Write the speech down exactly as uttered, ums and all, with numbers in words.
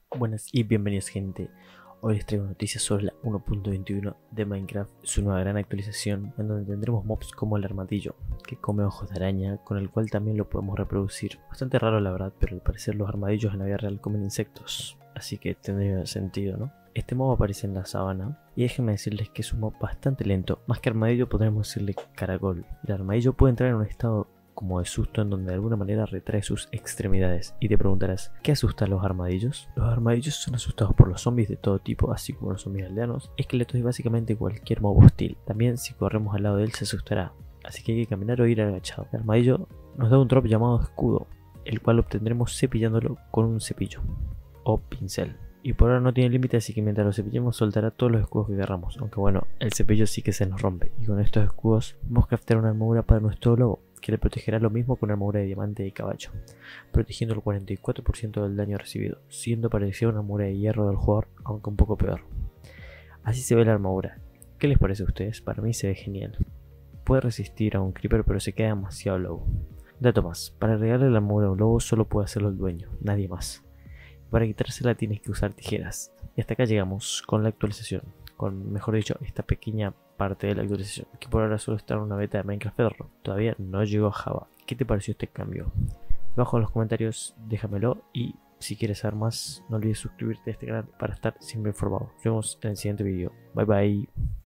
Buenas y bienvenidos, gente. Hoy les traigo noticias sobre la uno punto veintiuno de Minecraft, su nueva gran actualización en donde tendremos mobs como el armadillo, que come ojos de araña, con el cual también lo podemos reproducir. Bastante raro la verdad, pero al parecer los armadillos en la vida real comen insectos, así que tendría sentido, ¿no? Este mob aparece en la sabana y déjenme decirles que es un mob bastante lento. Más que armadillo podríamos decirle caracol. El armadillo puede entrar en un estado como de susto en donde de alguna manera retrae sus extremidades. Y te preguntarás, ¿qué asusta a los armadillos? Los armadillos son asustados por los zombies de todo tipo, así como los zombies aldeanos, esqueletos y básicamente cualquier mob hostil. También si corremos al lado de él se asustará, así que hay que caminar o ir agachado. El armadillo nos da un drop llamado escudo, el cual obtendremos cepillándolo con un cepillo o pincel. Y por ahora no tiene límite, así que mientras lo cepillemos soltará todos los escudos que querramos. Aunque bueno, el cepillo sí que se nos rompe. Y con estos escudos vamos a craftear una armadura para nuestro lobo, que le protegerá lo mismo que una armadura de diamante y caballo, protegiendo el cuarenta y cuatro por ciento del daño recibido, siendo parecida a una armadura de hierro del jugador, aunque un poco peor. Así se ve la armadura. ¿Qué les parece a ustedes? Para mí se ve genial. Puede resistir a un creeper, pero se queda demasiado lobo. Dato más, para regalarle la armadura a un lobo solo puede hacerlo el dueño, nadie más. Para quitársela tienes que usar tijeras. Y hasta acá llegamos con la actualización, con, mejor dicho, esta pequeña parte de la actualización, que por ahora solo está en una beta de Minecraft Bedrock, todavía no llegó a Java. ¿Qué te pareció este cambio? Abajo en los comentarios déjamelo, y si quieres saber más no olvides suscribirte a este canal para estar siempre informado. Nos vemos en el siguiente video. Bye bye.